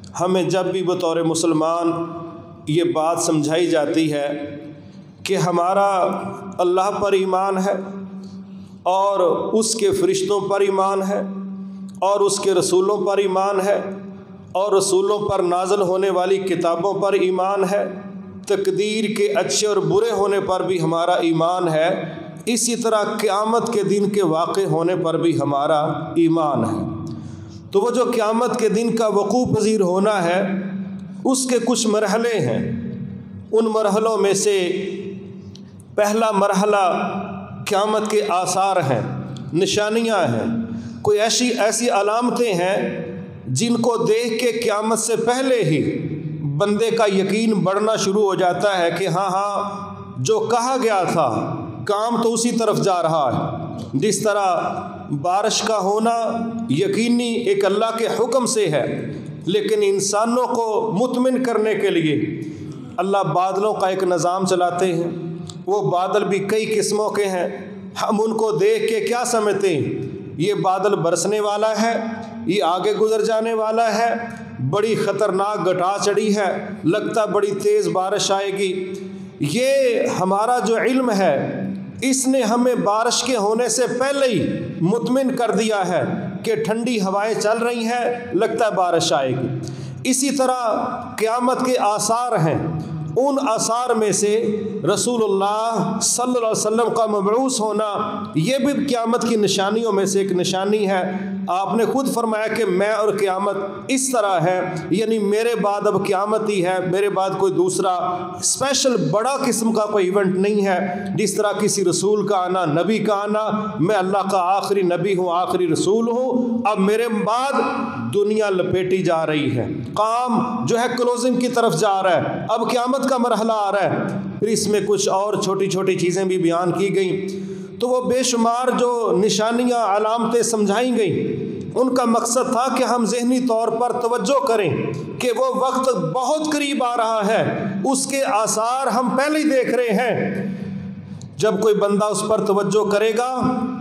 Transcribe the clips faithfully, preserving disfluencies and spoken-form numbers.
ہمیں جب بھی بطور مسلمان یہ بات سمجھائی جاتی ہے کہ ہمارا اللہ پر ایمان ہے اور اس کے فرشتوں پر ایمان ہے اور اس کے رسولوں پر ایمان ہے اور رسولوں پر نازل ہونے والی کتابوں پر ایمان ہے، تقدیر کے اچھے اور برے ہونے پر بھی ہمارا ایمان ہے، اسی طرح قیامت کے دن کے واقع ہونے پر بھی ہمارا ایمان ہے۔ تو وہ جو قیامت کے دن کا وقوع پذیر ہونا ہے اس کے کچھ مرحلے ہیں۔ ان مرحلوں میں سے پہلا مرحلہ قیامت کے آثار ہیں، نشانیاں ہیں، کوئی ایسی ایسی علامتیں ہیں جن کو دیکھ کے قیامت سے پہلے ہی بندے کا یقین بڑھنا شروع ہو جاتا ہے کہ ہاں ہاں جو کہا گیا تھا کام تو اسی طرف جا رہا ہے۔ جس طرح بارش کا ہونا یقینی ایک اللہ کے حکم سے ہے، لیکن انسانوں کو مطمئن کرنے کے لیے اللہ بادلوں کا ایک نظام چلاتے ہیں۔ وہ بادل بھی کئی قسموں کے ہیں، ہم ان کو دیکھ کے کیا سمجھتے ہیں؟ یہ بادل برسنے والا ہے، یہ آگے گزر جانے والا ہے، بڑی خطرناک گٹا چڑھی ہے، لگتا بڑی تیز بارش آئے گی۔ یہ ہمارا جو علم ہے اس نے ہمیں بارش کے ہونے سے پہلے ہی مطمئن کر دیا ہے کہ ٹھنڈی ہوائیں چل رہی ہیں، لگتا ہے بارش آئے گی۔ اسی طرح قیامت کے آثار ہیں، ان آثار میں سے رسول اللہ صلی اللہ علیہ وسلم کا مبعوث ہونا یہ بھی قیامت کی نشانیوں میں سے ایک نشانی ہے۔ آپ نے خود فرمایا کہ میں اور قیامت اس طرح ہے، یعنی میرے بعد اب قیامت ہی ہے، میرے بعد کوئی دوسرا اسپیشل بڑا قسم کا کوئی ایونٹ نہیں ہے۔ جس طرح کسی رسول کا آنا، نبی کا آنا، میں اللہ کا آخری نبی ہوں، آخری رسول ہوں، اب میرے بعد دنیا لپیٹی جا رہی ہے، کام جو ہے کلوزنگ کی طرف جا رہا ہے، اب قیامت کا مرحلہ آ رہا ہے۔ پھر اس میں کچھ اور چھوٹی چھوٹی چیزیں بھی بیان کی گئیں، تو وہ بے شمار جو نشانیاں علامتیں سمجھائی گئیں ان کا مقصد تھا کہ ہم ذہنی طور پر توجہ کریں کہ وہ وقت بہت قریب آ رہا ہے، اس کے آثار ہم پہلے ہی دیکھ رہے ہیں۔ جب کوئی بندہ اس پر توجہ کرے گا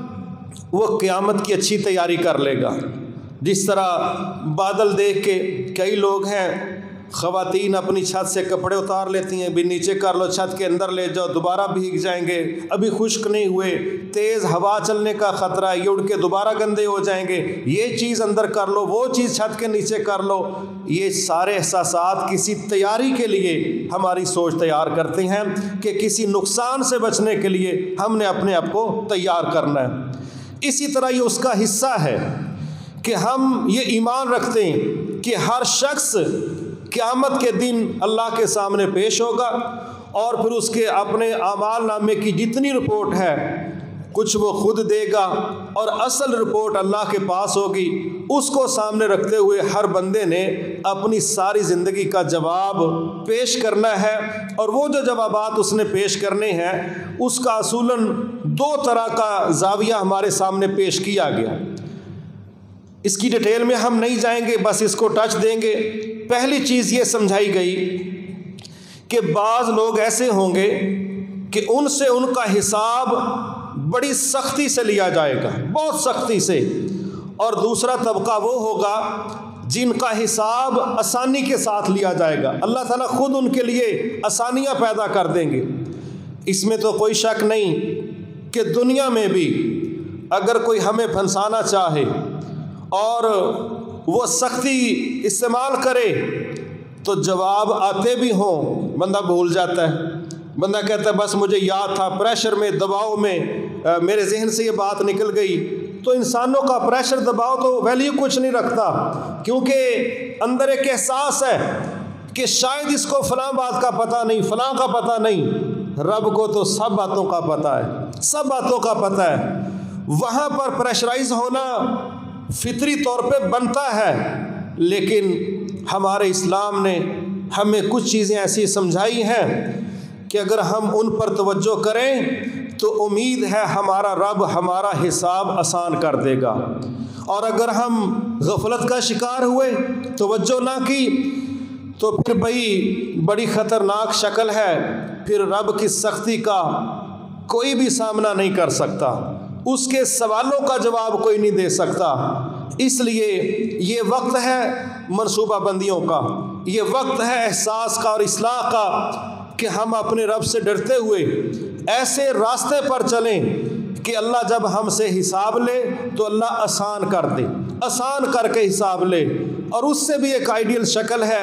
وہ قیامت کی اچھی تیاری کر لے گا۔ جس طرح بادل دیکھ کے کئی لوگ ہیں، خواتین اپنی چھت سے کپڑے اتار لیتی ہیں، بھی نیچے کر لو، چھت کے اندر لے جاؤ، دوبارہ بھیگ جائیں گے، ابھی خشک نہیں ہوئے، تیز ہوا چلنے کا خطرہ ہے، یہ اڑ کے دوبارہ گندے ہو جائیں گے، یہ چیز اندر کر لو، وہ چیز چھت کے نیچے کر لو۔ یہ سارے احساسات کسی تیاری کے لیے ہماری سوچ تیار کرتے ہیں کہ کسی نقصان سے بچنے کے لیے ہم نے اپنے آپ کو تیار کرنا ہے۔ اسی طرح یہ اس کا حصہ ہے کہ ہم یہ ایمان رکھتے ہیں کہ ہر شخص قیامت کے دن اللہ کے سامنے پیش ہوگا اور پھر اس کے اپنے اعمال نامے کی جتنی رپورٹ ہے کچھ وہ خود دے گا اور اصل رپورٹ اللہ کے پاس ہوگی۔ اس کو سامنے رکھتے ہوئے ہر بندے نے اپنی ساری زندگی کا جواب پیش کرنا ہے، اور وہ جو جوابات اس نے پیش کرنے ہیں اس کا اصولاً دو طرح کا زاویہ ہمارے سامنے پیش کیا گیا۔ اس کی ڈیٹیل میں ہم نہیں جائیں گے، بس اس کو ٹچ دیں گے۔ پہلی چیز یہ سمجھائی گئی کہ بعض لوگ ایسے ہوں گے کہ ان سے ان کا حساب بڑی سختی سے لیا جائے گا، بہت سختی سے، اور دوسرا طبقہ وہ ہوگا جن کا حساب آسانی کے ساتھ لیا جائے گا۔ اللہ تعالیٰ خود ان کے لیے آسانیاں پیدا کر دیں گے۔ اس میں تو کوئی شک نہیں کہ دنیا میں بھی اگر کوئی ہمیں پھنسانا چاہے اور وہ سختی استعمال کرے تو جواب آتے بھی ہوں بندہ بھول جاتا ہے، بندہ کہتا ہے بس مجھے یاد تھا، پریشر میں دباؤ میں میرے ذہن سے یہ بات نکل گئی۔ تو انسانوں کا پریشر دباؤ تو ویلیو کچھ نہیں رکھتا، کیونکہ اندر ایک احساس ہے کہ شاید اس کو فلاں بات کا پتہ نہیں، فلاں کا پتہ نہیں۔ رب کو تو سب باتوں کا پتہ ہے، سب باتوں کا پتہ ہے۔ وہاں پر پریشرائز ہونا فطری طور پہ بنتا ہے، لیکن ہمارے اسلام نے ہمیں کچھ چیزیں ایسی سمجھائی ہیں کہ اگر ہم ان پر توجہ کریں تو امید ہے ہمارا رب ہمارا حساب آسان کر دے گا، اور اگر ہم غفلت کا شکار ہوئے، توجہ نہ کی، تو پھر بھئی بڑی خطرناک شکل ہے، پھر رب کی سختی کا کوئی بھی سامنا نہیں کر سکتا، اس کے سوالوں کا جواب کوئی نہیں دے سکتا۔ اس لیے یہ وقت ہے منصوبہ بندیوں کا، یہ وقت ہے احساس کا اور اصلاح کا کہ ہم اپنے رب سے ڈرتے ہوئے ایسے راستے پر چلیں کہ اللہ جب ہم سے حساب لے تو اللہ آسان کر دے، آسان کر کے حساب لے۔ اور اس سے بھی ایک آئیڈیل شکل ہے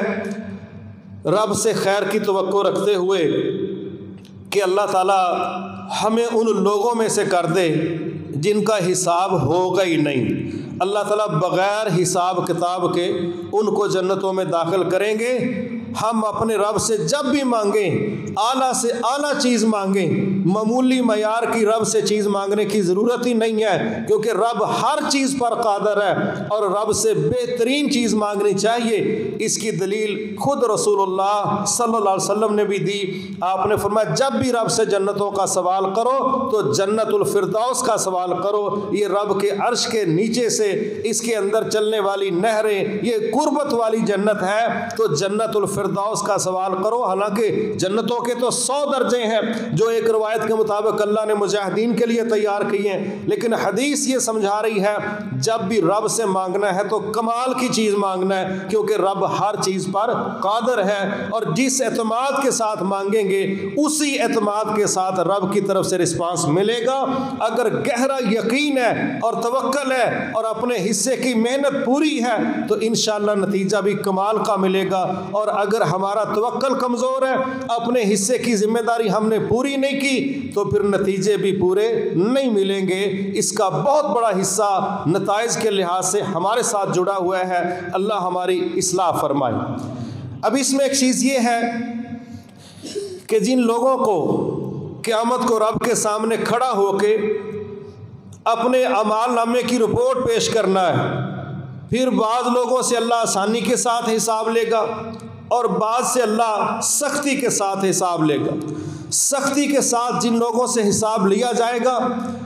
رب سے خیر کی توقع رکھتے ہوئے کہ اللہ تعالیٰ ہمیں ان لوگوں میں سے کر دے جن کا حساب ہوگا ہی نہیں۔ اللہ تعالیٰ بغیر حساب کتاب کے ان کو جنتوں میں داخل کریں گے۔ ہم اپنے رب سے جب بھی مانگیں اعلیٰ سے اعلیٰ چیز مانگیں، معمولی معیار کی رب سے چیز مانگنے کی ضرورت ہی نہیں ہے، کیونکہ رب ہر چیز پر قادر ہے اور رب سے بہترین چیز مانگنی چاہیے۔ اس کی دلیل خود رسول اللہ صلی اللہ علیہ وسلم نے بھی دی۔ آپ نے فرمایا جب بھی رب سے جنتوں کا سوال کرو تو جنت الفردوس کا سوال کرو، یہ رب کے عرش کے نیچے سے اس کے اندر چلنے والی نہریں، یہ قربت والی جنت ہے، تو جنت الفردوس فردوس کا سوال کرو۔ حالانکہ جنتوں کے تو سو درجے ہیں جو ایک روایت کے مطابق اللہ نے مجاہدین کے لیے تیار کی ہیں، لیکن حدیث یہ سمجھا رہی ہے جب بھی رب سے مانگنا ہے تو کمال کی چیز مانگنا ہے، کیونکہ رب ہر چیز پر قادر ہے، اور جس اعتماد کے ساتھ مانگیں گے اسی اعتماد کے ساتھ رب کی طرف سے رسپانس ملے گا۔ اگر گہرا یقین ہے اور توکل ہے اور اپنے حصے کی محنت پوری ہے تو انشاءاللہ نتیجہ بھی کمال کا ملے گا، اور اگر ہمارا توکل کمزور ہے، اپنے حصے کی ذمہ داری ہم نے پوری نہیں کی، تو پھر نتیجے بھی پورے نہیں ملیں گے۔ اس کا بہت بڑا حصہ نتائج کے لحاظ سے ہمارے ساتھ جڑا ہوا ہے۔ اللہ ہماری اصلاح فرمائے۔ اب اس میں ایک چیز یہ ہے کہ جن لوگوں کو قیامت کو رب کے سامنے کھڑا ہو کے اپنے اعمال نامے کی رپورٹ پیش کرنا ہے، پھر بعض لوگوں سے اللہ آسانی کے ساتھ حساب لے گا اور بعض سے اللہ سختی کے ساتھ حساب لے گا۔ سختی کے ساتھ جن لوگوں سے حساب لیا جائے گا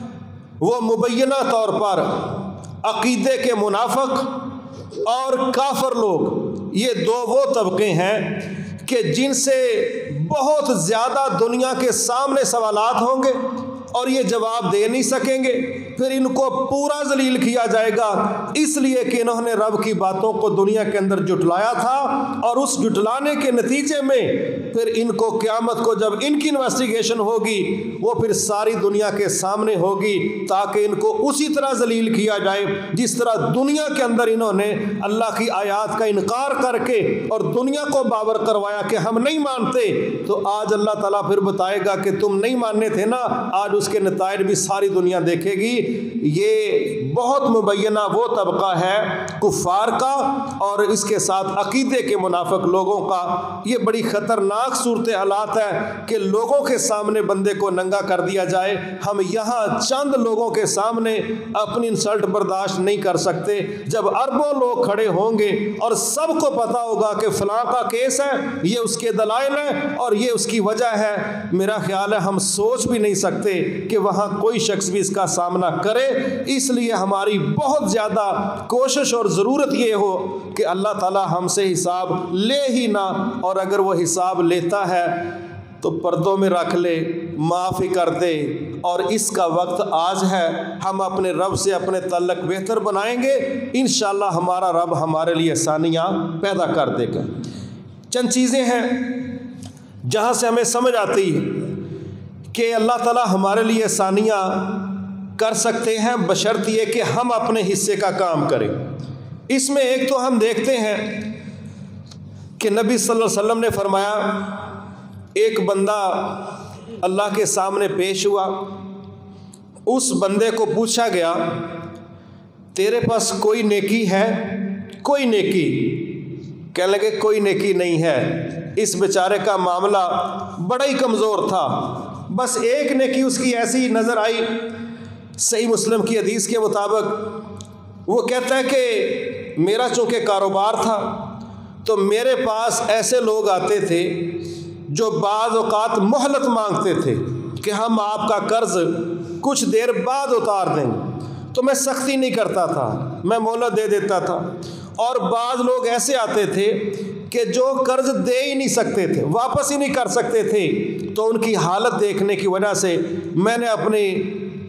وہ مبینہ طور پر عقیدے کے منافق اور کافر لوگ، یہ دو وہ طبقے ہیں کہ جن سے بہت زیادہ دنیا کے سامنے سوالات ہوں گے اور یہ جواب دے نہیں سکیں گے، پھر ان کو پورا ذلیل کیا جائے گا، اس لیے کہ انہوں نے رب کی باتوں کو دنیا کے اندر جھٹلایا تھا، اور اس جھٹلانے کے نتیجے میں پھر ان کو قیامت کو جب ان کی انویسٹیگیشن ہوگی وہ پھر ساری دنیا کے سامنے ہوگی، تاکہ ان کو اسی طرح ذلیل کیا جائے جس طرح دنیا کے اندر انہوں نے اللہ کی آیات کا انکار کر کے اور دنیا کو باور کروایا کہ ہم نہیں مانتے، تو آج اللہ تعالیٰ پھر بتائے گا کہ تم نہیں ماننے تھے نا، آج اس کے نتائج بھی ساری دنیا دیکھے گی۔ یہ بہت مبینہ وہ طبقہ ہے کفار کا اور اس کے ساتھ عقیدے کے منافق لوگوں کا۔ یہ بڑی خطرناک صورت حالات ہے کہ لوگوں کے سامنے بندے کو ننگا کر دیا جائے۔ ہم یہاں چند لوگوں کے سامنے اپنی انسلٹ برداشت نہیں کر سکتے، جب اربوں لوگ کھڑے ہوں گے اور سب کو پتا ہوگا کہ فلاں کا کیس ہے، یہ اس کے دلائل ہیں اور یہ اس کی وجہ ہے، میرا خیال ہے ہم سوچ بھی نہیں سکتے کہ وہاں کوئی شخص بھی اس کا سامنا کرے۔ اس لیے ہماری بہت زیادہ کوشش اور ضرورت یہ ہو کہ اللہ تعالیٰ ہم سے حساب لے ہی نہ، اور اگر وہ حساب لیتا ہے تو پردوں میں رکھ لے، معافی کر دے، اور اس کا وقت آج ہے۔ ہم اپنے رب سے اپنے تعلق بہتر بنائیں گے، انشاءاللہ ہمارا رب ہمارے لیے آسانیاں پیدا کر دے گا۔ چند چیزیں ہیں جہاں سے ہمیں سمجھ آتی ہے کہ اللہ تعالیٰ ہمارے لیے آسانیاں کر سکتے ہیں بشرط یہ کہ ہم اپنے حصے کا کام کریں۔ اس میں ایک تو ہم دیکھتے ہیں کہ نبی صلی اللہ علیہ وسلم نے فرمایا ایک بندہ اللہ کے سامنے پیش ہوا، اس بندے کو پوچھا گیا تیرے پاس کوئی نیکی ہے؟ کوئی نیکی؟ کہنے لگے کوئی نیکی نہیں ہے۔ اس بیچارے کا معاملہ بڑا ہی کمزور تھا، بس ایک نیکی اس کی ایسی نظر آئی۔ صحیح مسلم کی حدیث کے مطابق وہ کہتا ہے کہ میرا چونکہ کاروبار تھا تو میرے پاس ایسے لوگ آتے تھے جو بعض اوقات مہلت مانگتے تھے کہ ہم آپ کا قرض کچھ دیر بعد اتار دیں گے، تو میں سختی نہیں کرتا تھا، میں مہلت دے دیتا تھا۔ اور بعض لوگ ایسے آتے تھے کہ جو قرض دے ہی نہیں سکتے تھے، واپس ہی نہیں کر سکتے تھے، تو ان کی حالت دیکھنے کی وجہ سے میں نے اپنی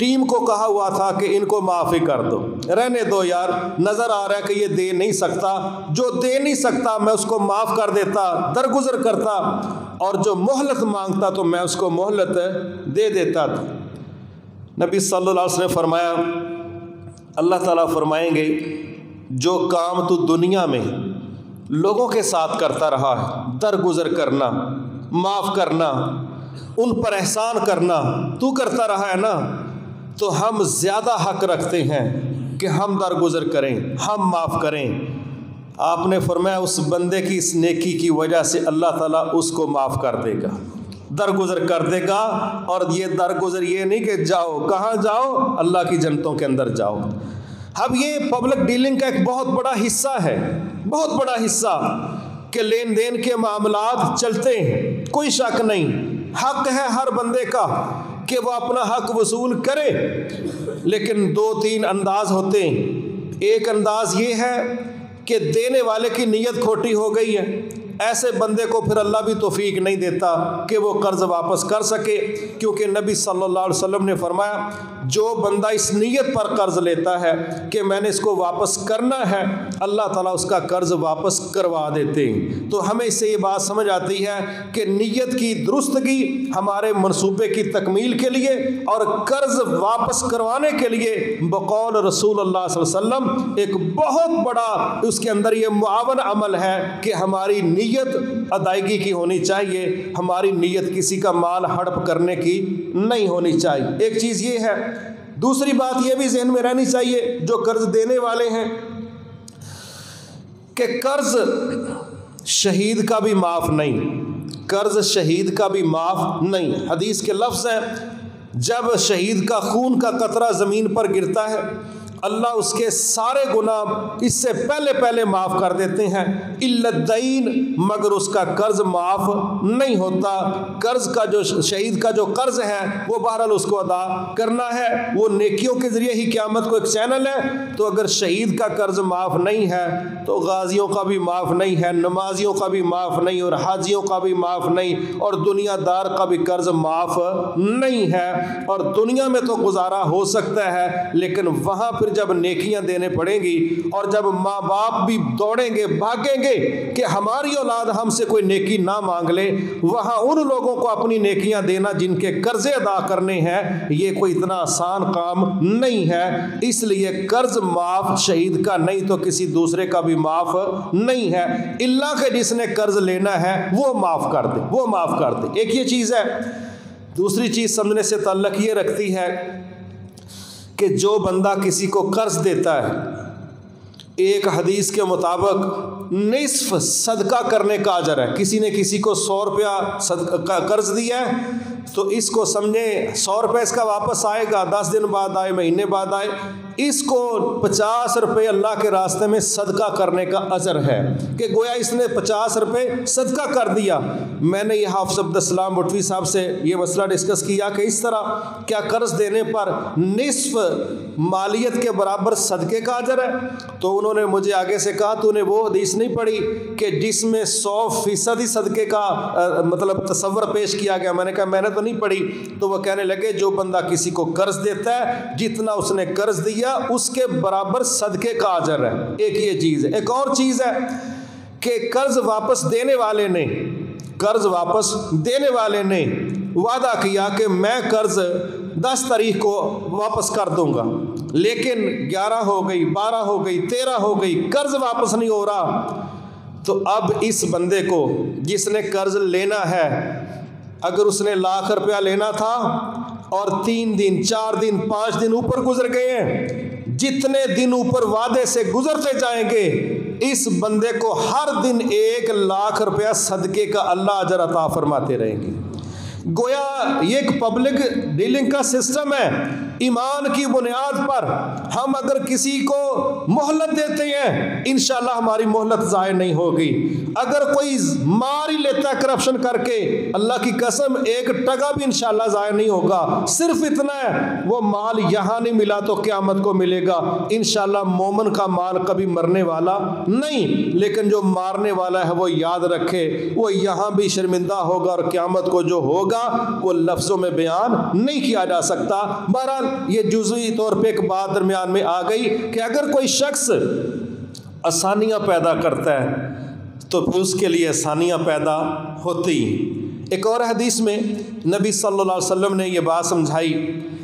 ٹیم کو کہا ہوا تھا کہ ان کو معافی کر دو، رہنے دو یار، نظر آ رہا ہے کہ یہ دے نہیں سکتا، جو دے نہیں سکتا میں اس کو معاف کر دیتا، درگزر کرتا، اور جو مہلت مانگتا تو میں اس کو مہلت دے دیتا تھا۔ نبی صلی اللہ علیہ وسلم نے فرمایا، اللہ تعالیٰ فرمائیں گے جو کام تو دنیا میں لوگوں کے ساتھ کرتا رہا ہے، درگزر کرنا، معاف کرنا، ان پر احسان کرنا، تو کرتا رہا ہے نا، تو ہم زیادہ حق رکھتے ہیں کہ ہم درگزر کریں، ہم معاف کریں۔ آپ نے فرمایا اس بندے کی اس نیکی کی وجہ سے اللہ تعالیٰ اس کو معاف کر دے گا، درگزر کر دے گا۔ اور یہ درگزر یہ نہیں کہ جاؤ، کہاں جاؤ؟ اللہ کی جنتوں کے اندر جاؤ۔ اب یہ پبلک ڈیلنگ کا ایک بہت بڑا حصہ ہے، بہت بڑا حصہ کہ لین دین کے معاملات چلتے ہیں، کوئی شک نہیں، حق ہے ہر بندے کا کہ وہ اپنا حق وصول کرے، لیکن دو تین انداز ہوتے ہیں۔ ایک انداز یہ ہے کہ دینے والے کی نیت کھوٹی ہو گئی ہے، ایسے بندے کو پھر اللہ بھی توفیق نہیں دیتا کہ وہ قرض واپس کر سکے، کیونکہ نبی صلی اللہ علیہ وسلم نے فرمایا جو بندہ اس نیت پر قرض لیتا ہے کہ میں نے اس کو واپس کرنا ہے، اللہ تعالیٰ اس کا قرض واپس کروا دیتے ہیں۔ تو ہمیں اس سے یہ بات سمجھ آتی ہے کہ نیت کی درستگی ہمارے منصوبے کی تکمیل کے لیے اور قرض واپس کروانے کے لیے بقول رسول اللہ صلی اللہ علیہ وسلم ایک بہت بڑا اس کے اندر یہ معاون عمل ہے کہ ہماری نیت ادائیگی کی ہونی چاہیے، ہماری نیت کسی کا مال ہڑپ کرنے کی نہیں ہونی چاہیے۔ ایک چیز یہ ہے، دوسری بات یہ بھی ذہن میں رہنی چاہیے جو قرض دینے والے ہیں کہ قرض شہید کا بھی معاف نہیں، قرض شہید کا بھی معاف نہیں۔ حدیث کے لفظ ہیں جب شہید کا خون کا قطرہ زمین پر گرتا ہے اللہ اس کے سارے گناہ اس سے پہلے پہلے معاف کر دیتے ہیں، الا الدین، مگر اس کا قرض معاف نہیں ہوتا۔ قرض کا جو شہید کا جو قرض ہے وہ بہرحال اس کو ادا کرنا ہے، وہ نیکیوں کے ذریعے ہی قیامت کو ایک چینل ہے۔ تو اگر شہید کا قرض معاف نہیں ہے تو غازیوں کا بھی معاف نہیں ہے، نمازیوں کا بھی معاف نہیں، اور حاجیوں کا بھی معاف نہیں، اور دنیا دار کا بھی قرض معاف نہیں ہے۔ اور دنیا میں تو گزارا ہو سکتا ہے، لیکن وہاں پھر جب نیکیاں دینے پڑیں گی اور جب ماں باپ بھی دوڑیں گے بھاگیں گے کہ ہماری اولاد ہم سے کوئی نیکی نہ مانگ لے، وہاں ان لوگوں کو اپنی نیکیاں دینا جن کے قرضے ادا کرنے ہیں یہ کوئی اتنا آسان کام نہیں ہے۔ اس لیے قرض معاف شہید کا نہیں تو کسی دوسرے کا بھی معاف نہیں ہے، اللہ کہ جس نے قرض لینا ہے وہ معاف کر دے، وہ معاف کر دے۔ ایک یہ چیز ہے۔ دوسری چیز سمجھنے سے تعلق یہ رکھتی ہے کہ جو بندہ کسی کو قرض دیتا ہے، ایک حدیث کے مطابق نصف صدقہ کرنے کا اجر ہے۔ کسی نے کسی کو سو روپیہ قرض دیا ہے تو اس کو سمجھیں سو روپے اس کا واپس آئے گا، دس دن بعد آئے، مہینے بعد آئے، اس کو پچاس روپے اللہ کے راستے میں صدقہ کرنے کا اجر ہے کہ گویا اس نے پچاس روپے صدقہ کر دیا۔ میں نے یہ حافظ عبدالسلام بٹوی صاحب سے یہ مسئلہ ڈسکس کیا کہ اس طرح کیا قرض دینے پر نصف مالیت کے برابر صدقے کا اجر ہے؟ تو انہوں نے مجھے آگے سے کہا تو نے وہ حدیث نہیں پڑھی کہ جس میں سو فیصد ہی صدقے کا مطلب تصور پیش کیا گیا؟ میں نے کہا میں نے تو نہیں پڑھی۔ تو وہ کہنے لگے جو بندہ کسی کو قرض دیتا ہے جتنا اس نے قرض دیا اس کے برابر صدقے کا اجر ہے۔ ایک یہ چیز ہے۔ ایک اور چیز ہے کہ قرض واپس دینے والے نے قرض واپس دینے والے نے وعدہ کیا کہ میں قرض دس تاریخ کو واپس کر دوں گا، لیکن گیارہ ہو گئی، بارہ ہو گئی، تیرہ ہو گئی، قرض واپس نہیں ہو رہا۔ تو اب اس بندے کو جس نے قرض لینا ہے، اگر اس نے لاکھ روپیہ لینا تھا اور تین دن چار دن پانچ دن اوپر گزر گئے ہیں، جتنے دن اوپر وعدے سے گزرتے جائیں گے اس بندے کو ہر دن ایک لاکھ روپیہ صدقے کا اللہ اجر عطا فرماتے رہیں گے۔ گویا یہ ایک پبلک ڈیلنگ کا سسٹم ہے۔ ایمان کی بنیاد پر ہم اگر کسی کو مہلت دیتے ہیں انشاءاللہ ہماری مہلت ضائع نہیں ہوگی۔ اگر کوئی مار ہی لیتا ہے کرپشن کر کے، اللہ کی قسم ایک ٹکا بھی انشاءاللہ ضائع نہیں ہوگا۔ صرف اتنا ہے وہ مال یہاں نہیں ملا تو قیامت کو ملے گا۔ انشاءاللہ مومن کا مال کبھی مرنے والا نہیں، لیکن جو مارنے والا ہے وہ یاد رکھے وہ یہاں بھی شرمندہ ہوگا اور قیامت کو جو ہوگا وہ لفظوں میں بیان نہیں کیا جا سکتا۔ بہرحال یہ جزوی طور پہ ایک بات درمیان میں آ گئی کہ اگر کوئی شخص آسانیاں پیدا کرتا ہے تو پھر اس کے لیے آسانیاں پیدا ہوتی ہیں۔ ایک اور حدیث میں نبی صلی اللہ علیہ وسلم نے یہ بات سمجھائی،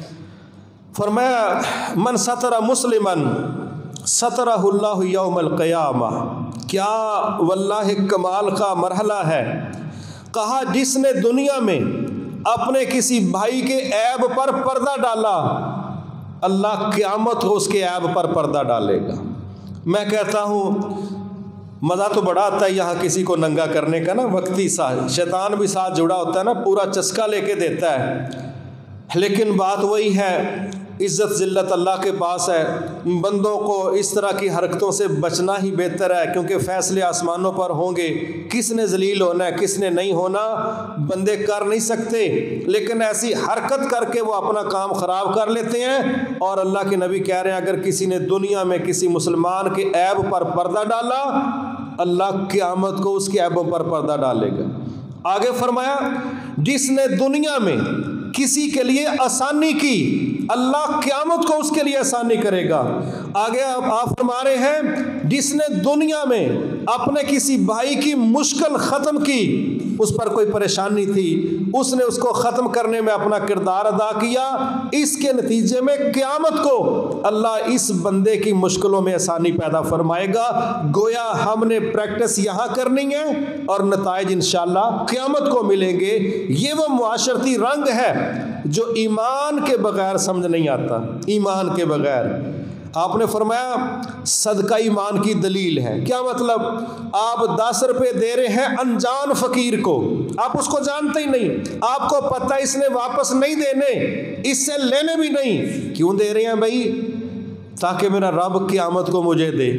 فرمایا من ستر مسلمن سترہ اللہ یوم القیامہ۔ کیا واللہ کمال کا مرحلہ ہے، کہا جس نے دنیا میں اپنے کسی بھائی کے عیب پر پردہ ڈالا، اللہ قیامت کو اس کے عیب پر پردہ ڈالے گا۔ میں کہتا ہوں مزہ تو بڑا آتا ہے یہاں کسی کو ننگا کرنے کا نا، وقتی سا شیطان بھی ساتھ جڑا ہوتا ہے نا، پورا چسکا لے کے دیتا ہے، لیکن بات وہی ہے، عزت ذلت اللہ کے پاس ہے۔ بندوں کو اس طرح کی حرکتوں سے بچنا ہی بہتر ہے، کیونکہ فیصلے آسمانوں پر ہوں گے، کس نے ذلیل ہونا ہے کس نے نہیں ہونا بندے کر نہیں سکتے، لیکن ایسی حرکت کر کے وہ اپنا کام خراب کر لیتے ہیں۔ اور اللہ کے نبی کہہ رہے ہیں اگر کسی نے دنیا میں کسی مسلمان کے عیب پر پردہ ڈالا، اللہ قیامت کو اس کے عیبوں پر پردہ ڈالے گا۔ آگے فرمایا جس نے دنیا میں کسی کے لیے آسانی کی، اللہ قیامت کو اس کے لیے آسانی کرے گا۔ آگے آپ فرما رہے ہیں جس نے دنیا میں اپنے کسی بھائی کی مشکل ختم کی، اس پر کوئی پریشانی تھی، اس نے اس کو ختم کرنے میں اپنا کردار ادا کیا، اس کے نتیجے میں قیامت کو اللہ اس بندے کی مشکلوں میں آسانی پیدا فرمائے گا۔ گویا ہم نے پریکٹس یہاں کرنی ہے اور نتائج انشاءاللہ قیامت کو ملیں گے۔ یہ وہ معاشرتی رنگ ہے جو ایمان کے بغیر سمجھ نہیں آتا، ایمان کے بغیر۔ آپ نے فرمایا صدقہ ایمان کی دلیل ہے۔ کیا مطلب؟ آپ دس روپے دے رہے ہیں انجان فقیر کو، آپ اس کو جانتے ہی نہیں، آپ کو پتہ اس نے واپس نہیں دینے، اس سے لینے بھی نہیں، کیوں دے رہے ہیں بھائی؟ تاکہ میرا رب قیامت کو مجھے دے۔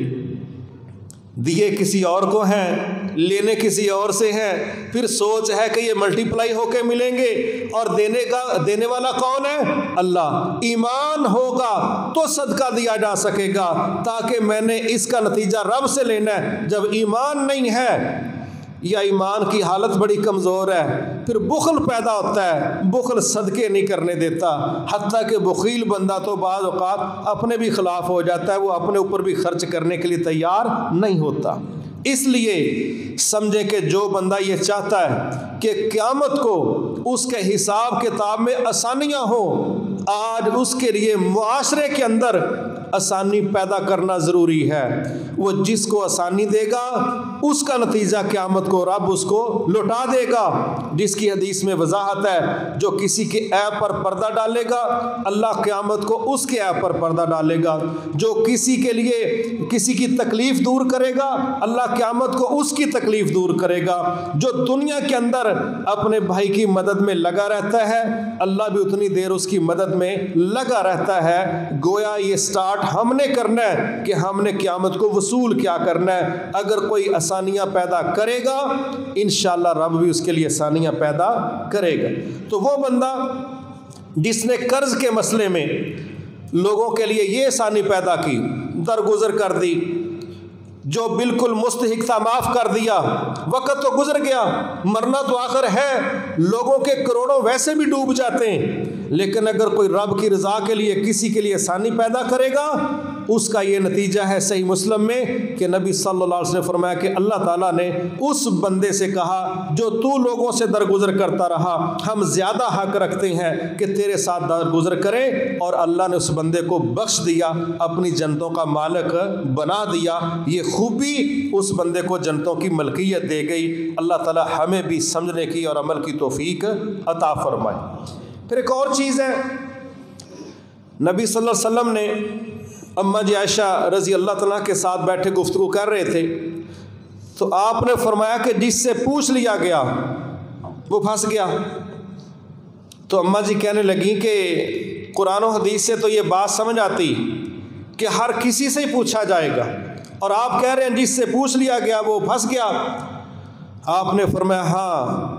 دیے کسی اور کو ہیں، لینے کسی اور سے ہیں، پھر سوچ ہے کہ یہ ملٹی پلائی ہو کے ملیں گے، اور دینے کا دینے والا کون ہے؟ اللہ۔ ایمان ہوگا تو صدقہ دیا جا سکے گا، تاکہ میں نے اس کا نتیجہ رب سے لینا ہے۔ جب ایمان نہیں ہے یا ایمان کی حالت بڑی کمزور ہے، پھر بخل پیدا ہوتا ہے، بخل صدقے نہیں کرنے دیتا، حتیٰ کہ بخیل بندہ تو بعض اوقات اپنے بھی خلاف ہو جاتا ہے، وہ اپنے اوپر بھی خرچ کرنے کے لیے تیار نہیں ہوتا۔ اس لیے سمجھیں کہ جو بندہ یہ چاہتا ہے کہ قیامت کو اس کے حساب کتاب میں آسانیاں ہوں، آج اس کے لیے معاشرے کے اندر آسانی پیدا کرنا ضروری ہے۔ وہ جس کو آسانی دے گا اس کا نتیجہ قیامت کو رب اس کو لوٹا دے گا، جس کی حدیث میں وضاحت ہے جو کسی کے عیب پر پردہ ڈالے گا اللہ قیامت کو اس کے عیب پر پردہ ڈالے گا، جو کسی کے لیے کسی کی تکلیف دور کرے گا اللہ قیامت کو اس کی تکلیف دور کرے گا، جو دنیا کے اندر اپنے بھائی کی مدد میں لگا رہتا ہے اللہ بھی اتنی دیر اس کی مدد میں لگا رہتا ہے۔ گویا یہ سٹارٹ ہم نے کرنا ہے کہ ہم نے قیامت کو وصول کیا کرنا ہے۔ اگر کوئی آسانیاں پیدا کرے گا انشاءاللہ رب بھی اس کے لیے آسانیاں پیدا کرے گا۔ تو وہ بندہ جس نے قرض کے مسئلے میں لوگوں کے لیے یہ آسانی پیدا کی، درگزر کر دی، جو بالکل مستحق تھا معاف کر دیا، وقت تو گزر گیا، مرنا تو آخر ہے، لوگوں کے کروڑوں ویسے بھی ڈوب جاتے ہیں، لیکن اگر کوئی رب کی رضا کے لیے کسی کے لیے آسانی پیدا کرے گا اس کا یہ نتیجہ ہے۔ صحیح مسلم میں کہ نبی صلی اللہ علیہ وسلم نے فرمایا کہ اللہ تعالیٰ نے اس بندے سے کہا جو تو لوگوں سے درگزر کرتا رہا، ہم زیادہ حق رکھتے ہیں کہ تیرے ساتھ درگزر کریں، اور اللہ نے اس بندے کو بخش دیا، اپنی جنتوں کا مالک بنا دیا۔ یہ خوبی اس بندے کو جنتوں کی ملکیت دے گئی۔ اللہ تعالیٰ ہمیں بھی سمجھنے کی اور عمل کی توفیق عطا فرمائے۔ پھر ایک اور چیز ہے، نبی صلی اللہ علیہ وسلم نے اماں جی عائشہ رضی اللہ تعالیٰ کے ساتھ بیٹھے گفتگو کر رہے تھے، تو آپ نے فرمایا کہ جس سے پوچھ لیا گیا وہ پھنس گیا۔ تو اماں جی کہنے لگیں کہ قرآن و حدیث سے تو یہ بات سمجھ آتی کہ ہر کسی سے ہی پوچھا جائے گا، اور آپ کہہ رہے ہیں جس سے پوچھ لیا گیا وہ پھنس گیا۔ آپ نے فرمایا ہاں،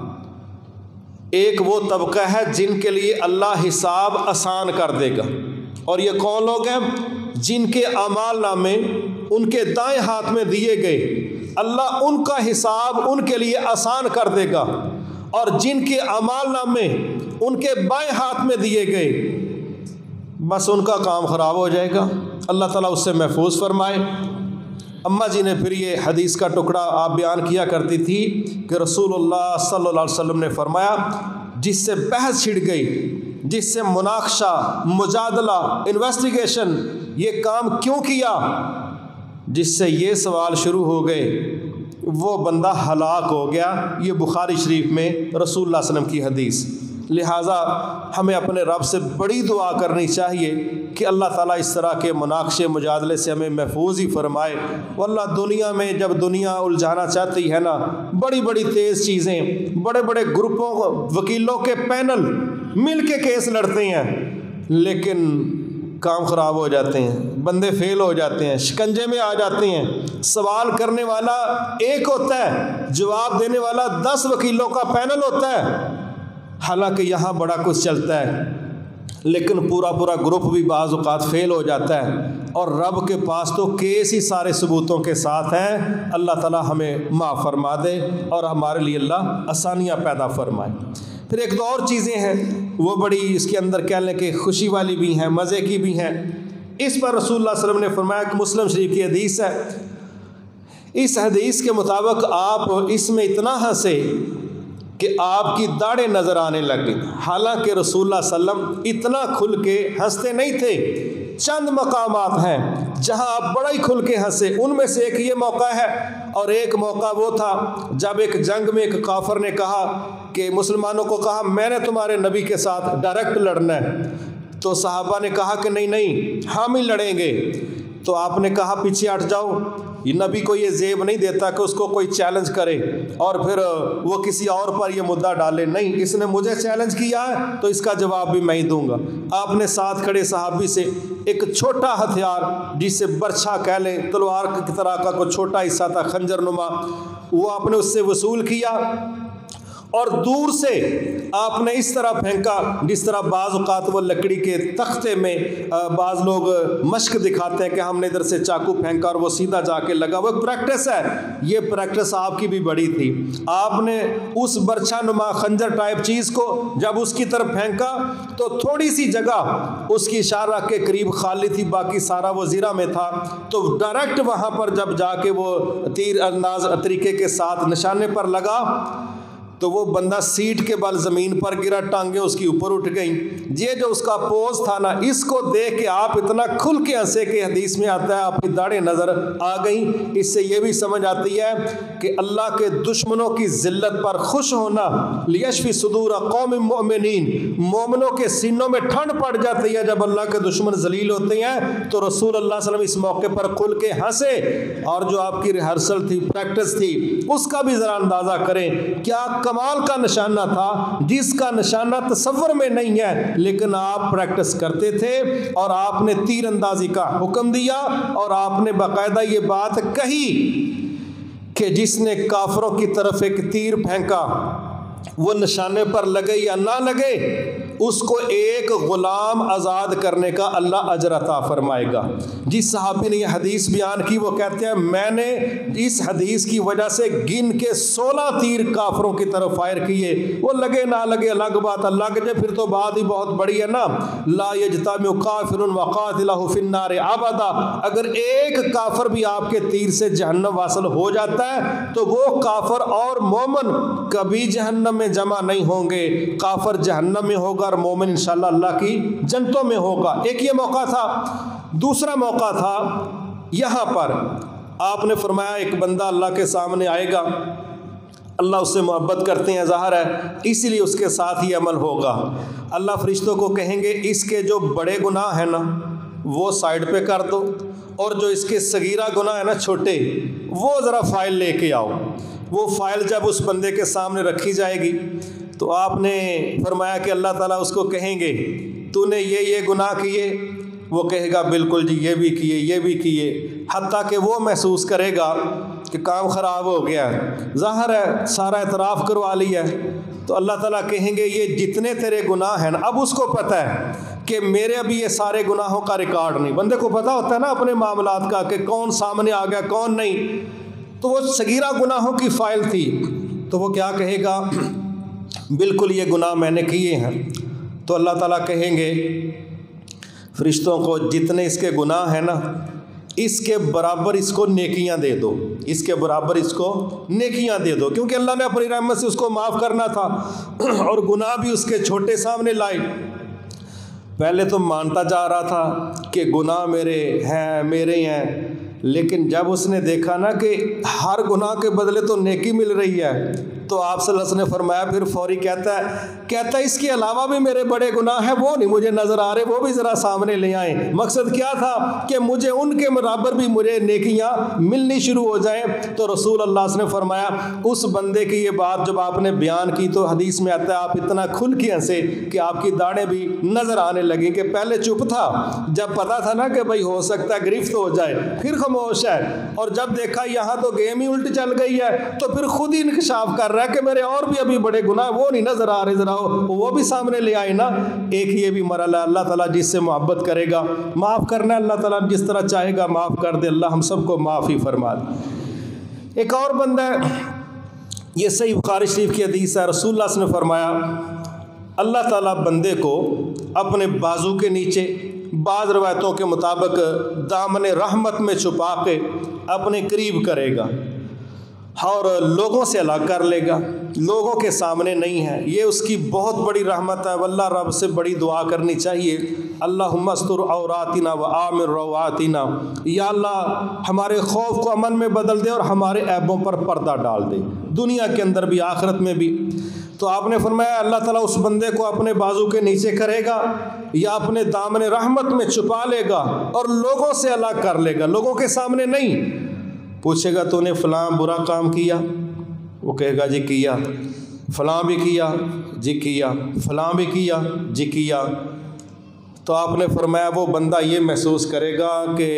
ایک وہ طبقہ ہے جن کے لیے اللہ حساب آسان کر دے گا، اور یہ کون لوگ ہیں؟ جن کے اعمال نامے ان کے دائیں ہاتھ میں دیے گئے، اللہ ان کا حساب ان کے لیے آسان کر دے گا، اور جن کے اعمال نامے ان کے بائیں ہاتھ میں دیے گئے، بس ان کا کام خراب ہو جائے گا، اللہ تعالیٰ اس سے محفوظ فرمائے۔ اماں جی نے پھر یہ حدیث کا ٹکڑا آپ بیان کیا کرتی تھی کہ رسول اللہ صلی اللہ علیہ وسلم نے فرمایا، جس سے بحث چھڑ گئی، جس سے مناقشہ، مجادلہ، انویسٹیگیشن، یہ کام کیوں کیا، جس سے یہ سوال شروع ہو گئے، وہ بندہ ہلاک ہو گیا۔ یہ بخاری شریف میں رسول اللہ صلی اللہ علیہ وسلم کی حدیث۔ لہٰذا ہمیں اپنے رب سے بڑی دعا کرنی چاہیے کہ اللہ تعالیٰ اس طرح کے مناقشے مجادلے سے ہمیں محفوظ ہی فرمائے۔ واللہ دنیا میں جب دنیا الجھانا چاہتی ہے نا، بڑی بڑی تیز چیزیں، بڑے بڑے گروپوں، وکیلوں کے پینل مل کے کیس لڑتے ہیں، لیکن کام خراب ہو جاتے ہیں، بندے فیل ہو جاتے ہیں، شکنجے میں آ جاتے ہیں۔ سوال کرنے والا ایک ہوتا ہے، جواب دینے والا دس وکیلوں کا پینل ہوتا ہے۔ حالانکہ یہاں بڑا کچھ چلتا ہے، لیکن پورا پورا گروپ بھی بعض اوقات فیل ہو جاتا ہے، اور رب کے پاس تو کیس ہی سارے ثبوتوں کے ساتھ ہیں۔ اللہ تعالیٰ ہمیں معاف فرما دے اور ہمارے لیے اللہ آسانیاں پیدا فرمائے۔ پھر ایک دو اور چیزیں ہیں، وہ بڑی اس کے اندر کہہ لیں کہ خوشی والی بھی ہیں، مزے کی بھی ہیں۔ اس پر رسول اللہ صلی اللہ علیہ وسلم نے فرمایا کہ مسلم شریف کی حدیث ہے، اس حدیث کے مطابق آپ اس میں اتنا ہنسے کہ آپ کی داڑھیں نظر آنے لگ گئی۔ حالانکہ رسول اللہ صلی اللہ علیہ وسلم اتنا کھل کے ہنستے نہیں تھے۔ چند مقامات ہیں جہاں آپ بڑا ہی کھل کے ہنسے، ان میں سے ایک یہ موقع ہے، اور ایک موقع وہ تھا جب ایک جنگ میں ایک کافر نے کہا کہ مسلمانوں کو کہا میں نے تمہارے نبی کے ساتھ ڈائریکٹ لڑنا ہے، تو صحابہ نے کہا کہ نہیں نہیں ہم ہی لڑیں گے۔ تو آپ نے کہا پیچھے ہٹ جاؤ، یہ نبی کو یہ زیب نہیں دیتا کہ اس کو کوئی چیلنج کرے اور پھر وہ کسی اور پر یہ مدعا ڈالے، نہیں، اس نے مجھے چیلنج کیا ہے تو اس کا جواب بھی میں ہی دوں گا۔ آپ نے ساتھ کھڑے صحابی سے ایک چھوٹا ہتھیار جس سے برچھا کہہ لیں، تلوار کی طرح کا کوئی چھوٹا حصہ تھا، خنجر نما، وہ آپ نے اس سے وصول کیا، اور دور سے آپ نے اس طرح پھینکا جس طرح بعض اوقات وہ لکڑی کے تختے میں بعض لوگ مشق دکھاتے ہیں کہ ہم نے ادھر سے چاقو پھینکا اور وہ سیدھا جا کے لگا، وہ ایک پریکٹس ہے۔ یہ پریکٹس آپ کی بھی بڑی تھی۔ آپ نے اس برچھا نما خنجر ٹائپ چیز کو جب اس کی طرف پھینکا تو تھوڑی سی جگہ اس کی اشارہ کے قریب خالی تھی، باقی سارا وہ زیرہ میں تھا، تو ڈائریکٹ وہاں پر جب جا کے وہ تیر انداز طریقے کے ساتھ نشانے پر لگا تو وہ بندہ سیٹ کے بل زمین پر گرا، ٹانگیں اس کی اوپر اٹھ گئیں۔ یہ جو اس کا پوز تھا نا، اس کو دیکھ کے آپ اتنا کھل کے ہنسے کہ حدیث میں آتا ہے آپ کی داڑھیں نظر آ گئیں۔ اس سے یہ بھی سمجھ آتی ہے کہ اللہ کے دشمنوں کی ذلت پر خوش ہونا، لیشفی صدور قوم مؤمنین، مومنوں کے سینوں میں ٹھنڈ پڑ جاتی ہے جب اللہ کے دشمن ذلیل ہوتے ہیں۔ تو رسول اللہ صلی اللہ علیہ وسلم اس موقع پر کھل کے ہنسے، اور جو آپ کی ریہرسل تھی، پریکٹس تھی، اس کا بھی ذرا اندازہ کریں کیا کمال کا نشانہ تھا، جس کا نشانہ تصور میں نہیں ہے، لیکن آپ پریکٹس کرتے تھے، اور آپ نے تیر اندازی کا حکم دیا، اور آپ نے باقاعدہ یہ بات کہی کہ جس نے کافروں کی طرف ایک تیر پھینکا، وہ نشانے پر لگے یا نہ لگے، اس کو ایک غلام آزاد کرنے کا اللہ اجر عطا فرمائے گا۔ جس صحابی نے یہ حدیث بیان کی وہ کہتے ہیں میں نے اس حدیث کی وجہ سے گن کے سولہ تیر کافروں کی طرف فائر کیے، وہ لگے نہ لگے الگ بات، اللہ کے پھر تو بات ہی بہت بڑی ہے نا۔ لا یجتمع کافر وقاتلہ فی النار ابدا، اگر ایک کافر بھی آپ کے تیر سے جہنم واصل ہو جاتا ہے تو وہ کافر اور مومن کبھی جہنم میں جمع نہیں ہوں گے، کافر جہنم میں ہوگا اور مومن انشاءاللہ اللہ کی جنتوں میں ہوگا۔ ایک یہ موقع تھا۔ دوسرا موقع تھا یہاں پر آپ نے فرمایا ایک بندہ اللہ کے سامنے آئے گا، اللہ اس سے محبت کرتے ہیں ظاہر ہے، اسی لیے اس کے ساتھ ہی عمل ہوگا۔ اللہ فرشتوں کو کہیں گے اس کے جو بڑے گناہ ہیں نا وہ سائڈ پہ کر دو، اور جو اس کے صغیرہ گناہ ہیں نا چھوٹے، وہ ذرا فائل لے کے آؤ۔ وہ فائل جب اس بندے کے سامنے رکھی جائے گی تو آپ نے فرمایا کہ اللہ تعالیٰ اس کو کہیں گے تو نے یہ یہ گناہ کیے، وہ کہے گا بالکل جی یہ بھی کیے یہ بھی کیے، حتیٰ کہ وہ محسوس کرے گا کہ کام خراب ہو گیا ہے، ظاہر ہے سارا اعتراف کروا لیا ہے، تو اللہ تعالیٰ کہیں گے یہ جتنے تیرے گناہ ہیں نا، اب اس کو پتہ ہے کہ میرے ابھی یہ سارے گناہوں کا ریکارڈ نہیں، بندے کو پتہ ہوتا ہے نا اپنے معاملات کا کہ کون سامنے آ گیا کون نہیں، تو وہ صغیرہ گناہوں کی فائل تھی، تو وہ کیا کہے گا بالکل یہ گناہ میں نے کیے ہیں، تو اللہ تعالیٰ کہیں گے فرشتوں کو جتنے اس کے گناہ ہیں نا اس کے برابر اس کو نیکیاں دے دو، اس کے برابر اس کو نیکیاں دے دو، کیونکہ اللہ نے اپنی رحمت سے اس کو معاف کرنا تھا اور گناہ بھی اس کے چھوٹے سامنے لائے۔ پہلے تو مانتا جا رہا تھا کہ گناہ میرے ہیں میرے ہیں، لیکن جب اس نے دیکھا نا کہ ہر گناہ کے بدلے تو نیکی مل رہی ہے تو آپ صلی اللہ علیہ وسلم نے فرمایا، پھر فوری کہتا ہے کہتا ہے اس کے علاوہ بھی میرے بڑے گناہ ہیں، وہ نہیں مجھے نظر آ رہے، وہ بھی ذرا سامنے لے آئیں۔ مقصد کیا تھا کہ مجھے ان کے برابر بھی مجھے نیکیاں ملنی شروع ہو جائیں۔ تو رسول اللہ صلی اللہ علیہ وسلم نے فرمایا اس بندے کی یہ بات جب آپ نے بیان کی تو حدیث میں آتا ہے آپ اتنا کھل کے ہنسے کہ آپ کی داڑھیں بھی نظر آنے لگیں، کہ پہلے چپ تھا، جب پتا تھا نا کہ بھائی ہو سکتا ہے گرفت ہو جائے پھر خاموش ہے، اور جب دیکھا یہاں تو گیم ہی الٹ چل گئی ہے تو پھر خود ہی انکشاف کر رہا ہے کہ میرے اور بھی ابھی بڑے گناہ وہ نہیں نظر آ رہے، ذرا وہ بھی سامنے لے آئے نا۔ ایک یہ بھی مرحلہ، اللہ تعالیٰ جس سے محبت کرے گا معاف کرنا، اللہ تعالیٰ جس طرح چاہے گا معاف کر دے، اللہ ہم سب کو معافی فرما دے۔ ایک اور بندہ ہے، یہ صحیح بخاری شریف کی حدیث ہے، رسول اللہ صلی اللہ علیہ وسلم نے فرمایا اللہ تعالیٰ بندے کو اپنے بازو کے نیچے، بعض روایتوں کے مطابق دامن رحمت میں چھپا کے اپنے قریب کرے گا اور لوگوں سے الگ کر لے گا، لوگوں کے سامنے نہیں ہے۔ یہ اس کی بہت بڑی رحمت ہے، واللہ رب سے بڑی دعا کرنی چاہیے، اللہم استر عوراتنا و آمن رواتنا، یا اللہ ہمارے خوف کو امن میں بدل دے اور ہمارے عیبوں پر پردہ ڈال دے، دنیا کے اندر بھی آخرت میں بھی۔ تو آپ نے فرمایا اللہ تعالیٰ اس بندے کو اپنے بازو کے نیچے کرے گا یا اپنے دامن رحمت میں چھپا لے گا اور لوگوں سے الگ کر لے گا، لوگوں کے سامنے نہیں۔ پوچھے گا تو نے فلاں برا کام کیا؟ وہ کہے گا جی کیا۔ فلاں بھی کیا؟ جی کیا۔ فلاں بھی کیا؟ جی کیا۔ تو آپ نے فرمایا وہ بندہ یہ محسوس کرے گا کہ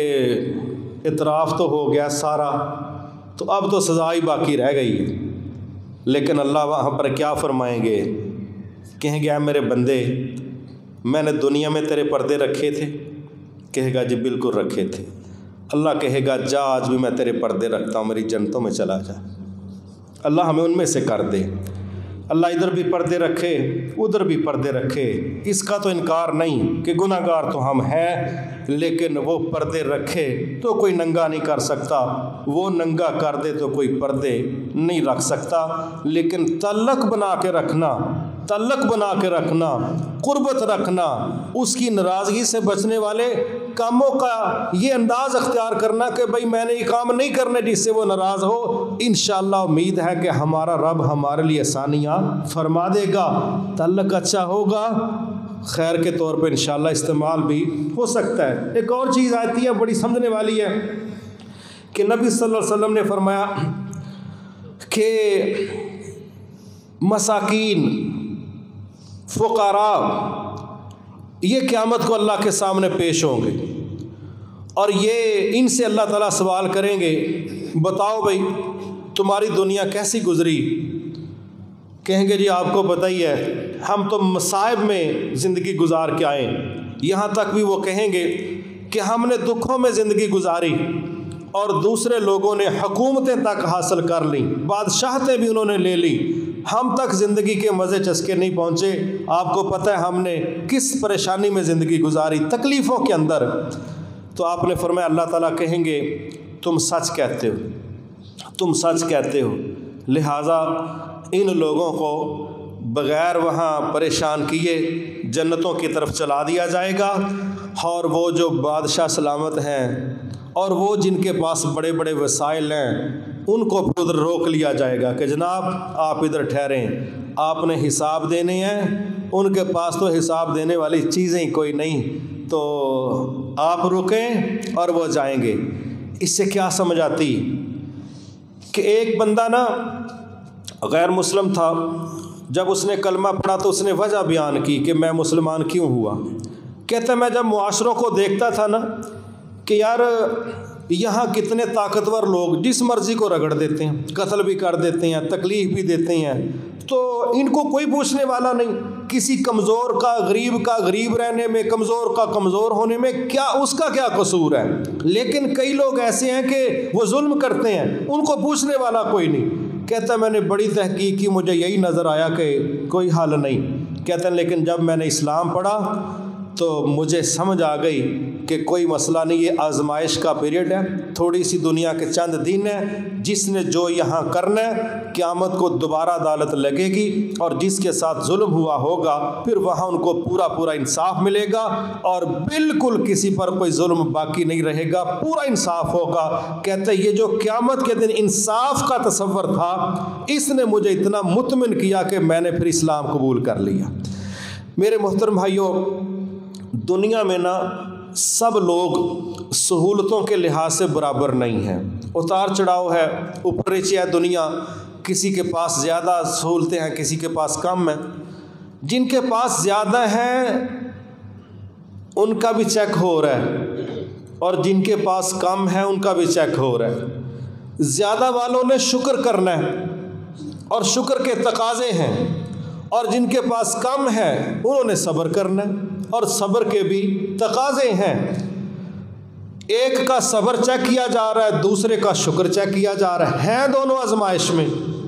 اعتراف تو ہو گیا سارا، تو اب تو سزا ہی باقی رہ گئی ہے۔ لیکن اللہ وہاں پر کیا فرمائیں گے؟ کہیں گے اے میرے بندے میں نے دنیا میں تیرے پردے رکھے تھے؟ کہے گا جی بالکل رکھے تھے۔ اللہ کہے گا جا آج بھی میں تیرے پردے رکھتا ہوں، میری جنتوں میں چلا جا۔ اللہ ہمیں ان میں سے کر دے۔ اللہ ادھر بھی پردے رکھے ادھر بھی پردے رکھے، اس کا تو انکار نہیں کہ گناہ گار تو ہم ہیں، لیکن وہ پردے رکھے تو کوئی ننگا نہیں کر سکتا، وہ ننگا کر دے تو کوئی پردے نہیں رکھ سکتا۔ لیکن تعلق بنا کے رکھنا، تعلق بنا کے رکھنا، قربت رکھنا، اس کی ناراضگی سے بچنے والے کاموں کا یہ انداز اختیار کرنا کہ بھئی میں نے یہ کام نہیں کرنے جس سے وہ ناراض ہو، انشاءاللہ امید ہے کہ ہمارا رب ہمارے لیے آسانیاں فرما دے گا، تعلق اچھا ہوگا، خیر کے طور پہ انشاءاللہ استعمال بھی ہو سکتا ہے۔ ایک اور چیز آتی ہے بڑی سمجھنے والی ہے کہ نبی صلی اللہ علیہ وسلم نے فرمایا کہ مساکین، فقراء یہ قیامت کو اللہ کے سامنے پیش ہوں گے اور یہ ان سے اللہ تعالیٰ سوال کریں گے بتاؤ بھائی تمہاری دنیا کیسی گزری؟ کہیں گے جی آپ کو پتہ ہی ہے ہم تو مصائب میں زندگی گزار کے آئے، یہاں تک بھی وہ کہیں گے کہ ہم نے دکھوں میں زندگی گزاری اور دوسرے لوگوں نے حکومتیں تک حاصل کر لیں، بادشاہتیں بھی انہوں نے لے لیں، ہم تک زندگی کے مزے چسکے نہیں پہنچے۔ آپ کو پتہ ہے ہم نے کس پریشانی میں زندگی گزاری، تکلیفوں کے اندر۔ تو آپ نے فرمایا اللہ تعالیٰ کہیں گے تم سچ کہتے ہو، تم سچ کہتے ہو، لہٰذا ان لوگوں کو بغیر وہاں پریشان کیے جنتوں کی طرف چلا دیا جائے گا، اور وہ جو بادشاہ سلامت ہیں اور وہ جن کے پاس بڑے بڑے وسائل ہیں ان کو پھر ادھر روک لیا جائے گا کہ جناب آپ ادھر ٹھہریں، آپ نے حساب دینے ہیں، ان کے پاس تو حساب دینے والی چیزیں ہی کوئی نہیں، تو آپ رکیں اور وہ جائیں گے۔ اس سے کیا سمجھ آتی کہ ایک بندہ نا غیر مسلم تھا، جب اس نے کلمہ پڑھا تو اس نے وجہ بیان کی کہ میں مسلمان کیوں ہوا۔ کہتا میں جب معاشروں کو دیکھتا تھا نا کہ یار یہاں کتنے طاقتور لوگ جس مرضی کو رگڑ دیتے ہیں، قتل بھی کر دیتے ہیں، تکلیف بھی دیتے ہیں، تو ان کو کوئی پوچھنے والا نہیں، کسی کمزور کا غریب کا غریب رہنے میں، کمزور کا کمزور ہونے میں کیا اس کا کیا قصور ہے۔ لیکن کئی لوگ ایسے ہیں کہ وہ ظلم کرتے ہیں، ان کو پوچھنے والا کوئی نہیں۔ کہتا میں نے بڑی تحقیق کی، مجھے یہی نظر آیا کہ کوئی حل نہیں۔ کہتے ہیں لیکن جب میں نے اسلام پڑھا تو مجھے سمجھ آ گئی کہ کوئی مسئلہ نہیں، یہ آزمائش کا پیریڈ ہے، تھوڑی سی دنیا کے چند دن ہے، جس نے جو یہاں کرنا ہے قیامت کو دوبارہ عدالت لگے گی، اور جس کے ساتھ ظلم ہوا ہوگا پھر وہاں ان کو پورا پورا انصاف ملے گا، اور بالکل کسی پر کوئی ظلم باقی نہیں رہے گا، پورا انصاف ہوگا۔ کہتے ہیں یہ جو قیامت کے دن انصاف کا تصور تھا، اس نے مجھے اتنا مطمئن کیا کہ میں نے پھر اسلام قبول کر لیا۔ میرے محترم بھائیوں، دنیا میں نا سب لوگ سہولتوں کے لحاظ سے برابر نہیں ہیں، اتار چڑھاؤ ہے، اوپر نیچے ہے دنیا، کسی کے پاس زیادہ سہولتیں ہیں، کسی کے پاس کم ہیں۔ جن کے پاس زیادہ ہیں ان کا بھی چیک ہو رہا ہے، اور جن کے پاس کم ہے ان کا بھی چیک ہو رہا ہے۔ زیادہ والوں نے شکر کرنا ہے اور شکر کے تقاضے ہیں، اور جن کے پاس کم ہے انہوں نے صبر کرنا ہے اور صبر کے بھی تقاضے ہیں۔ ایک کا صبر چیک کیا جا رہا ہے، دوسرے کا شکر چیک کیا جا رہا ہے، ہیں دونوں آزمائش میں۔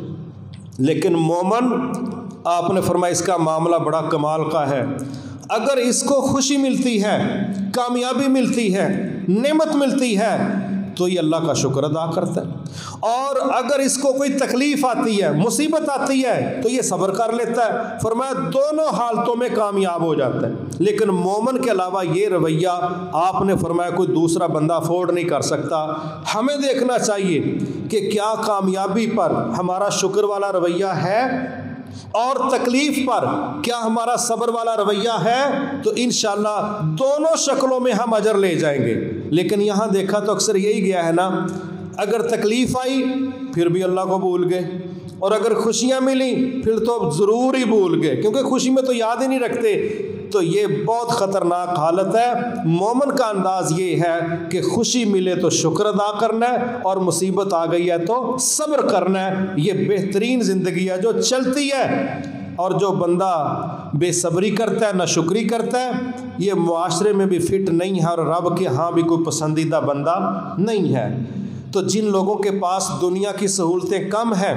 لیکن مومن، آپ نے فرمایا اس کا معاملہ بڑا کمال کا ہے، اگر اس کو خوشی ملتی ہے، کامیابی ملتی ہے، نعمت ملتی ہے تو یہ اللہ کا شکر ادا کرتا ہے، اور اگر اس کو کوئی تکلیف آتی ہے، مصیبت آتی ہے تو یہ صبر کر لیتا ہے۔ فرمایا دونوں حالتوں میں کامیاب ہو جاتا ہے۔ لیکن مومن کے علاوہ یہ رویہ آپ نے فرمایا کوئی دوسرا بندہ افورڈ نہیں کر سکتا۔ ہمیں دیکھنا چاہیے کہ کیا کامیابی پر ہمارا شکر والا رویہ ہے، اور تکلیف پر کیا ہمارا صبر والا رویہ ہے، تو انشاءاللہ دونوں شکلوں میں ہم اجر لے جائیں گے۔ لیکن یہاں دیکھا تو اکثر یہی گیا ہے نا، اگر تکلیف آئی پھر بھی اللہ کو بھول گئے، اور اگر خوشیاں ملی پھر تو ضرور ہی بھول گئے، کیونکہ خوشی میں تو یاد ہی نہیں رکھتے۔ تو یہ بہت خطرناک حالت ہے۔ مومن کا انداز یہ ہے کہ خوشی ملے تو شکر ادا کرنا ہے، اور مصیبت آ گئی ہے تو صبر کرنا ہے۔ یہ بہترین زندگی ہے جو چلتی ہے، اور جو بندہ بے صبری کرتا ہے، نہ شکری کرتا ہے، یہ معاشرے میں بھی فٹ نہیں ہے، اور رب کے ہاں بھی کوئی پسندیدہ بندہ نہیں ہے۔ تو جن لوگوں کے پاس دنیا کی سہولتیں کم ہیں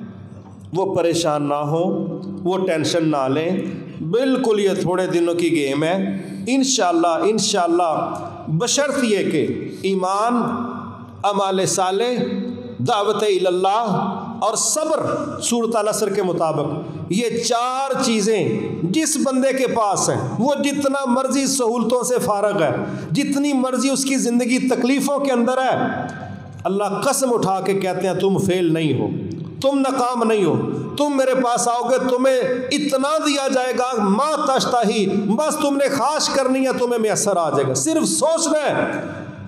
وہ پریشان نہ ہوں، وہ ٹینشن نہ لیں، بالکل یہ تھوڑے دنوں کی گیم ہے۔ انشاءاللہ انشاءاللہ بشرط یہ کہ ایمان، اعمال صالح، دعوت اللہ اور صبر سورۃ العصر کے مطابق، یہ چار چیزیں جس بندے کے پاس ہیں، وہ جتنا مرضی سہولتوں سے فارغ ہے، جتنی مرضی اس کی زندگی تکلیفوں کے اندر ہے، اللہ قسم اٹھا کے کہتے ہیں تم فیل نہیں ہو، تم ناکام نہیں ہو، تم میرے پاس آؤ گے تمہیں اتنا دیا جائے گا ما تشتہی، بس تم نے خواہش کرنی ہے تمہیں میسر آ جائے گا، صرف سوچنا ہے۔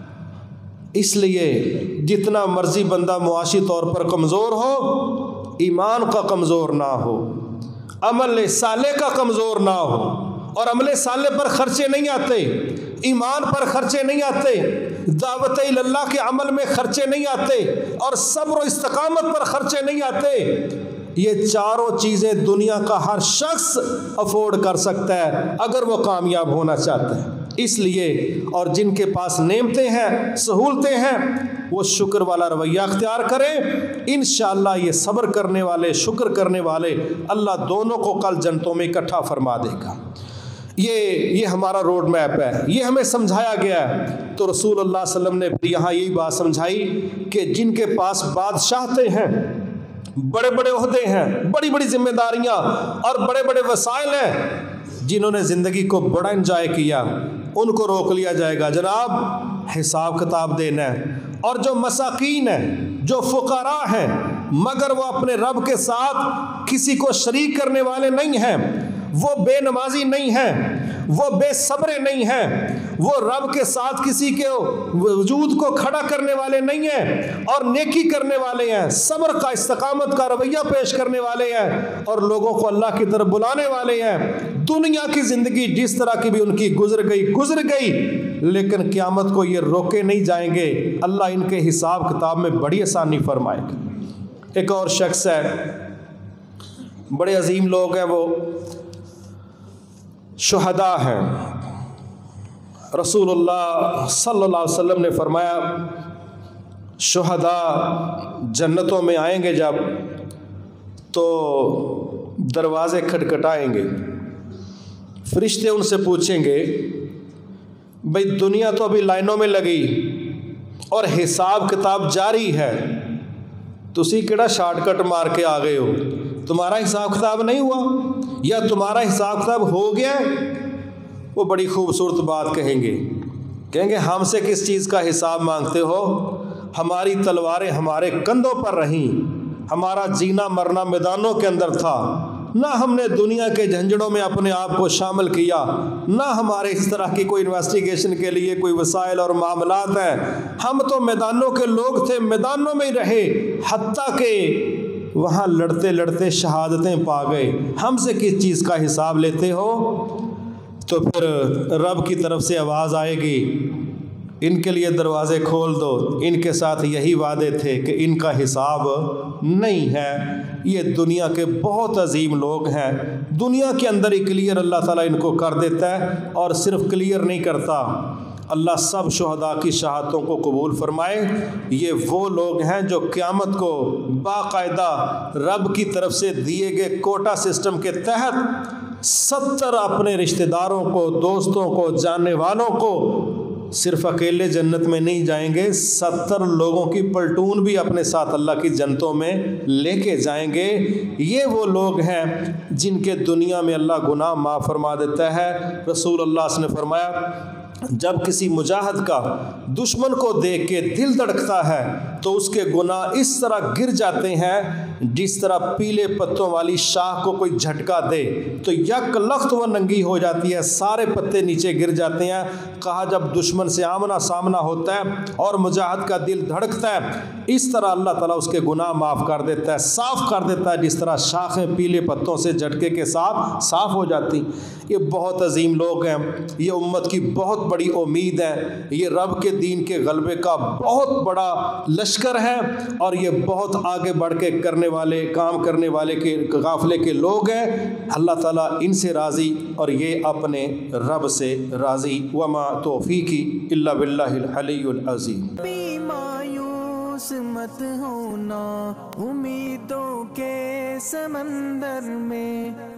اس لیے جتنا مرضی بندہ معاشی طور پر کمزور ہو، ایمان کا کمزور نہ ہو، عمل صالح کا کمزور نہ ہو، اور عمل صالح پر خرچے نہیں آتے، ایمان پر خرچے نہیں آتے، دعوت اللہ کے عمل میں خرچے نہیں آتے، اور صبر و استقامت پر خرچے نہیں آتے۔ یہ چاروں چیزیں دنیا کا ہر شخص افورڈ کر سکتا ہے اگر وہ کامیاب ہونا چاہتا ہے۔ اس لیے اور جن کے پاس نعمتیں ہیں، سہولتیں ہیں، وہ شکر والا رویہ اختیار کریں، انشاءاللہ یہ صبر کرنے والے، شکر کرنے والے اللہ دونوں کو کل جنتوں میں اکٹھا فرما دے گا۔ یہ یہ ہمارا روڈ میپ ہے، یہ ہمیں سمجھایا گیا ہے۔ تو رسول اللہ صلی اللہ علیہ وسلم نے یہاں یہی بات سمجھائی کہ جن کے پاس بادشاہتے ہیں، بڑے بڑے عہدے ہیں، بڑی بڑی ذمہ داریاں اور بڑے بڑے وسائل ہیں، جنہوں نے زندگی کو بڑا انجوائے کیا، ان کو روک لیا جائے گا، جناب حساب کتاب دینا ہے۔ اور جو مساکین ہیں، جو فقراء ہیں، مگر وہ اپنے رب کے ساتھ کسی کو شریک کرنے والے نہیں ہیں، وہ بے نمازی نہیں ہیں، وہ بے صبر نہیں ہیں، وہ رب کے ساتھ کسی کے وجود کو کھڑا کرنے والے نہیں ہیں، اور نیکی کرنے والے ہیں، صبر کا، استقامت کا رویہ پیش کرنے والے ہیں، اور لوگوں کو اللہ کی طرف بلانے والے ہیں۔ دنیا کی زندگی جس طرح کی بھی ان کی گزر گئی گزر گئی، لیکن قیامت کو یہ روکے نہیں جائیں گے، اللہ ان کے حساب کتاب میں بڑی آسانی فرمائے گا۔ ایک اور شخص ہے، بڑے عظیم لوگ ہیں، وہ شہداء ہیں۔ رسول اللہ صلی اللہ علیہ وسلم نے فرمایا شہداء جنتوں میں آئیں گے جب، تو دروازے کھٹکھٹائیں گے، فرشتے ان سے پوچھیں گے بھئی دنیا تو ابھی لائنوں میں لگی اور حساب کتاب جاری ہے، تسی کیڑا شارٹ کٹ مار کے آ گئے ہو، تمہارا حساب کتاب نہیں ہوا یا تمہارا حساب کتاب ہو گیا؟ وہ بڑی خوبصورت بات کہیں گے، کہیں گے ہم سے کس چیز کا حساب مانگتے ہو؟ ہماری تلواریں ہمارے کندھوں پر رہیں، ہمارا جینا مرنا میدانوں کے اندر تھا، نہ ہم نے دنیا کے جھنجھڑوں میں اپنے آپ کو شامل کیا، نہ ہمارے اس طرح کی کوئی انویسٹیگیشن کے لیے کوئی وسائل اور معاملات ہیں، ہم تو میدانوں کے لوگ تھے، میدانوں میں ہی رہے، حتیٰ کہ وہاں لڑتے لڑتے شہادتیں پا گئے، ہم سے کس چیز کا حساب لیتے ہو؟ تو پھر رب کی طرف سے آواز آئے گی، ان کے لیے دروازے کھول دو، ان کے ساتھ یہی وعدے تھے کہ ان کا حساب نہیں ہے، یہ دنیا کے بہت عظیم لوگ ہیں، دنیا کے اندر ہی کلیئر اللہ تعالیٰ ان کو کر دیتا ہے، اور صرف کلیئر نہیں کرتا، اللہ سب شہداء کی شہادتوں کو قبول فرمائے۔ یہ وہ لوگ ہیں جو قیامت کو باقاعدہ رب کی طرف سے دیے گئے کوٹا سسٹم کے تحت ستر اپنے رشتہ داروں کو، دوستوں کو، جاننے والوں کو، صرف اکیلے جنت میں نہیں جائیں گے، ستر لوگوں کی پلٹون بھی اپنے ساتھ اللہ کی جنتوں میں لے کے جائیں گے۔ یہ وہ لوگ ہیں جن کے دنیا میں اللہ گناہ معاف فرما دیتا ہے۔ رسول اللہ نے فرمایا جب کسی مجاہد کا دشمن کو دیکھ کے دل دھڑکتا ہے تو اس کے گناہ اس طرح گر جاتے ہیں جس طرح پیلے پتوں والی شاخ کو کوئی جھٹکا دے تو یک لخت وہ ننگی ہو جاتی ہے، سارے پتے نیچے گر جاتے ہیں۔ کہا جب دشمن سے آمنا سامنا ہوتا ہے اور مجاہد کا دل دھڑکتا ہے، اس طرح اللہ تعالیٰ اس کے گناہ معاف کر دیتا ہے، صاف کر دیتا ہے، جس طرح شاخیں پیلے پتوں سے جھٹکے کے ساتھ صاف ہو جاتی۔ یہ بہت عظیم لوگ ہیں، یہ امت کی بہت بڑی امید ہے، یہ رب کے دین کے غلبے کا بہت بڑا لشکر ہے، اور یہ بہت آگے بڑھ کے کرنے والے کام کرنے والے کے قافلے کے لوگ ہیں۔ اللہ تعالیٰ ان سے راضی اور یہ اپنے رب سے راضی۔ وما توفیقی الا باللہ العلی العظیم۔ مایوس مت ہونا امیدوں کے سمندر میں